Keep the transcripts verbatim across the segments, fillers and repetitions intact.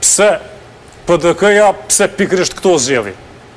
pse P D K-ja, pse pikrisht këto zgjedhje?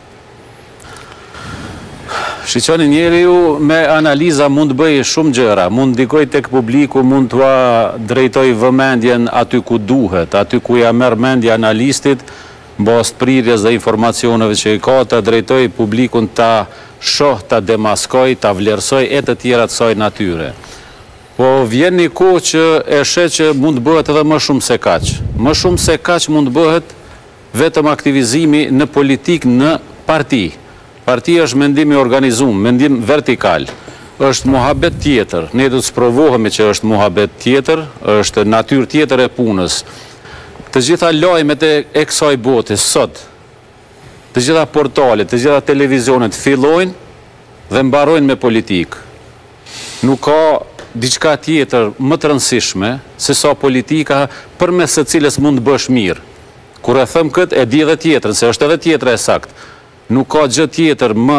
Shqiqoni, njeri ju me analiza mund bëj shumë gjëra, mund dikoj tek publiku, mund t'ua drejtoj vëmendjen aty ku duhet, aty ku ja merr mendja analistit, bas të prirjes dhe informacioneve që i ka, të drejtoj publikun ta shoh, ta demaskoj, ta vlerësoj e të tjera të saj natyre. Po vjen një kohë që e sheh që mund bëhet edhe më shumë se kaq. Më shumë se kaq mund bëhet vetëm aktivizimi në politik në parti. Partia është mendim i organizuar, mendim vertikal. Është muhabet tjetër. Ne do të sprovohemi që është muhabet tjetër, është natyrë tjetër e punës. Të gjitha lajmet e kësaj bote sot, të gjitha portalet, të gjitha televizionet fillojnë dhe mbarojnë me politikë. Nuk ka diçka tjetër më të rëndësishme se sa politika përmes së cilës mund të bësh mirë. Kur e them këtë, e di edhe tjetrën, se është edhe tjetra e saktë. Nuk ka gjë tjetër më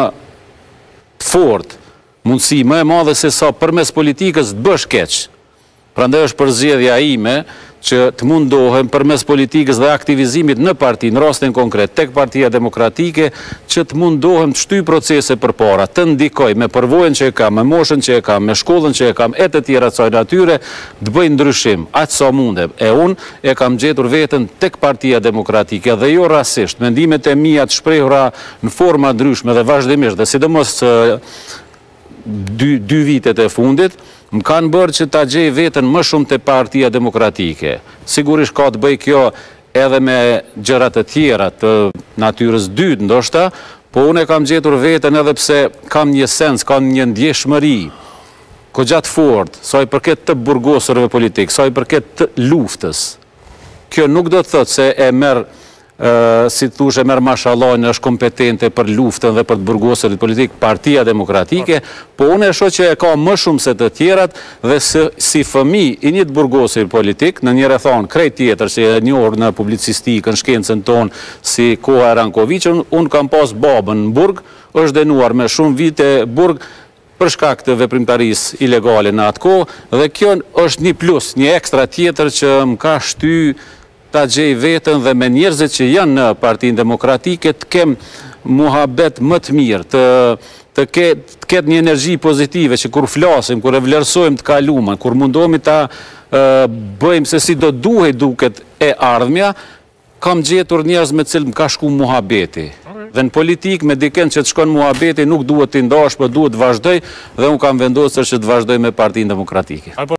fort, mundësi më e madhe se sa përmes politikës të bësh keq. Prandaj është përzgjedhja ime që të mundohem përmes politikës dhe aktivizimit në parti, në rastin konkret, tek Partia Demokratike, që të mundohem të shtyj procese përpara, të ndikoj me përvojën që e kam, me moshën që e kam, me shkollën që e kam, e të tjera të saj natyre, të bëj ndryshim, aq sa mundem. E unë e kam gjetur veten tek Partia Demokratike dhe jo rasisht, mendimet e mia të shprehura në forma ndryshme dhe vazhdimisht, dhe sidomos dy, dy vitet e fundit, më kanë bërë që ta gjej veten më shumë të Partia Demokratike. Sigurisht ka të bëj kjo edhe me gjërat të tjera të natyrës dytë ndoshta, po unë e kam gjetur veten edhe pse kam një sens, kam një ndjeshmëri goxha të fortë, sa i përket të burgosurve politik, sa i përket të luftës. Kjo nuk do të thotë se e merr Uh, si të thushe merë mashallajnë është kompetente për luftën dhe për të burgosërit politik Partia Demokratike, po unë e shoh që e ka më shumë se të tjerat dhe si, si fëmi i një të burgosërit politik, në një rrethon krejt tjetër që e njohur në publicistikën, shkencën tonë si Koha e Rankovićën, unë kam pas babën në burg, është denuar me shumë vite burg për shkak të veprimtarisë ilegale në atë kohë, dhe kjo është një plus, një ekstra tjetër që më ka shty ta gjej veten dhe me njerëzit që janë në Partinë Demokratike të kem muhabet më të mirë, të, të ketë një energji pozitive që kur flasim, kur e vlerësojmë të kaluamën, kur mundohemi ta uh, bëjmë se si do duhet duket e ardhmja, kam gjetur njerëz me cilë më ka shku muhabeti. Dhe në politikë me diken që të shkon muhabeti nuk duhet të ndash, por duhet të vazhdoj dhe unë kam vendosur që të vazhdoj me Partinë Demokratike.